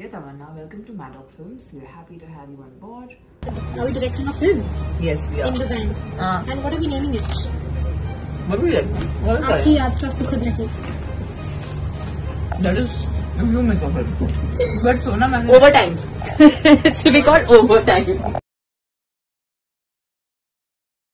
Dear Tamanna, welcome to Maddock Films. We're happy to have you on board. Are we directing a film? Yes, we are. In the van. And what are we naming it? What are we like? What is Aapki yaatra sukhad rahe. that? That is a remake of it. But Sona Overtime. It should be called Overtime.